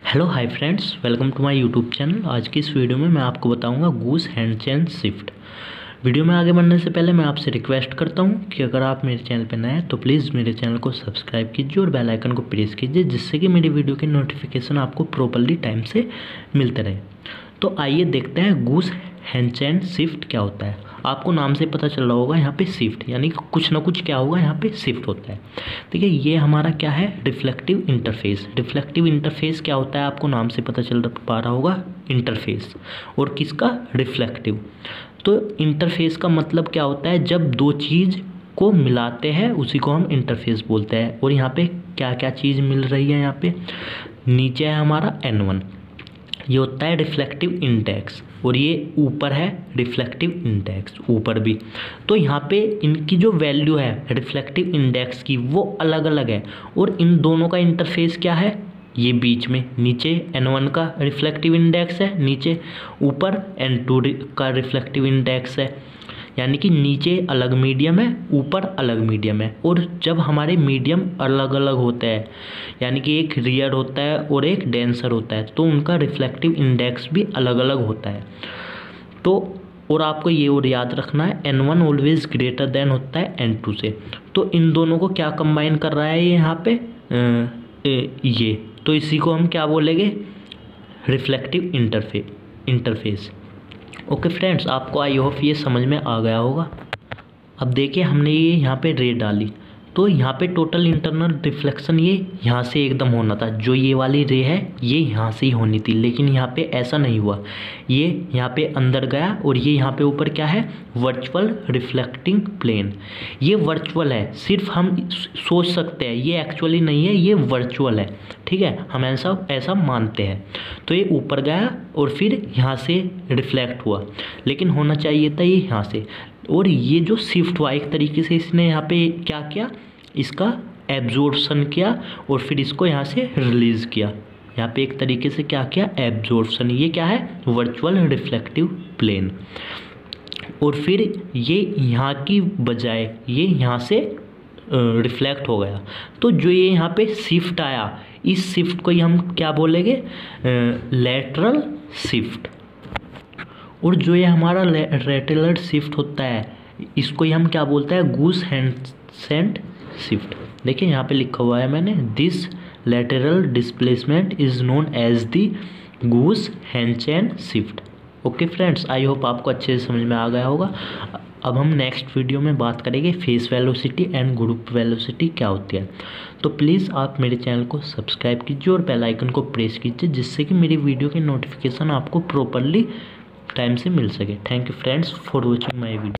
Hello hi friends, welcome to my YouTube channel. आज की इस वीडियो में मैं आपको बताऊंगा Goos Hanchen shift. Video में आगे बढ़ने से पहले मैं आपसे रिक्वेस्ट करता हूं कि अगर आप मेरे चैनल पर नए हैं तो प्लीज़ मेरे चैनल को सब्सक्राइब कीजिए और बेल आइकन को प्रेस कीजिए, जिससे कि मेरी वीडियो के नोटिफिकेशन आपको प्रॉपरली टाइम से मिलते रहे। तो आइए देखते हैं गूस हैंड चेन शिफ्ट क्या होता है। आपको नाम से पता चल रहा होगा, यहाँ पे शिफ्ट यानी कि कुछ ना कुछ क्या होगा, यहाँ पे शिफ्ट होता है। ठीक है, ये हमारा क्या है, रिफ्लेक्टिव इंटरफेस। रिफ्लेक्टिव इंटरफेस क्या होता है, आपको नाम से पता चल पा रहा होगा, इंटरफेस। और किसका, रिफ्लेक्टिव। तो इंटरफेस का मतलब क्या होता है, जब दो चीज़ को मिलाते हैं उसी को हम इंटरफेस बोलते हैं। और यहाँ पे क्या क्या चीज़ मिल रही है, यहाँ पे नीचे है हमारा N1, ये होता है रिफ्लेक्टिव इंडेक्स, और ये ऊपर है रिफ्लेक्टिव इंडेक्स, ऊपर भी। तो यहाँ पे इनकी जो वैल्यू है रिफ्लेक्टिव इंडेक्स की, वो अलग अलग है। और इन दोनों का इंटरफेस क्या है, ये बीच में नीचे N1 का रिफ्लेक्टिव इंडेक्स है, नीचे ऊपर N2 का रिफ्लेक्टिव इंडेक्स है। यानी कि नीचे अलग मीडियम है, ऊपर अलग मीडियम है। और जब हमारे मीडियम अलग अलग होते हैं, यानी कि एक रियर होता है और एक डेंसर होता है, तो उनका रिफ्लेक्टिव इंडेक्स भी अलग अलग होता है। तो और आपको ये और याद रखना है, N1 ऑलवेज ग्रेटर देन होता है N2 से। तो इन दोनों को क्या कंबाइन कर रहा है ये यहाँ पे ये, तो इसी को हम क्या बोलेंगे, रिफ्लेक्टिव इंटरफेस। ओके फ्रेंड्स, आपको आई होप ये समझ में आ गया होगा। अब देखिए, हमने ये यहाँ पे रे डाली, तो यहाँ पे टोटल इंटरनल रिफ्लेक्शन ये यहाँ से एकदम होना था। जो ये वाली रे है ये यहाँ से ही होनी थी, लेकिन यहाँ पे ऐसा नहीं हुआ। ये यहाँ पे अंदर गया और ये यहाँ पे ऊपर क्या है, वर्चुअल रिफ्लेक्टिंग प्लेन। ये वर्चुअल है, सिर्फ हम सोच सकते हैं, ये एक्चुअली नहीं है, ये वर्चुअल है। ठीक है, हम ऐसा मानते हैं। तो ये ऊपर गया और फिर यहाँ से रिफ्लेक्ट हुआ, लेकिन होना चाहिए था ये यहाँ से। और ये जो शिफ्ट हुआ, एक तरीके से इसने यहाँ पे क्या किया, इसका एब्जॉर्प्शन किया और फिर इसको यहाँ से रिलीज़ किया। यहाँ पे एक तरीके से क्या किया, एब्जॉर्प्शन। ये क्या है, वर्चुअल रिफ्लेक्टिव प्लेन। और फिर ये यहाँ की बजाय ये यहाँ से रिफ्लेक्ट हो गया। तो जो ये यहाँ पे शिफ्ट आया, इस शिफ्ट को ही हम क्या बोलेंगे, लैटरल शिफ्ट। और जो ये हमारा लैटरल शिफ्ट होता है, इसको ही हम क्या बोलते हैं, गूस हैंड चेन शिफ्ट। देखिए यहाँ पे लिखा हुआ है मैंने, this lateral displacement is known as the Goos Hanchen shift. Okay friends, I hope आपको अच्छे से समझ में आ गया होगा। अब हम नेक्स्ट वीडियो में बात करेंगे phase velocity and group velocity क्या होती है। तो प्लीज़ आप मेरे चैनल को सब्सक्राइब कीजिए और बेल आइकन को प्रेस कीजिए, जिससे कि मेरी वीडियो के नोटिफिकेशन आपको प्रॉपरली टाइम से मिल सके। Thank you friends for watching my video.